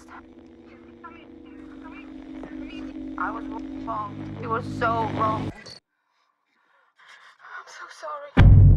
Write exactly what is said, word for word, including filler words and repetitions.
last time. I was wrong. It was so wrong. I'm so sorry.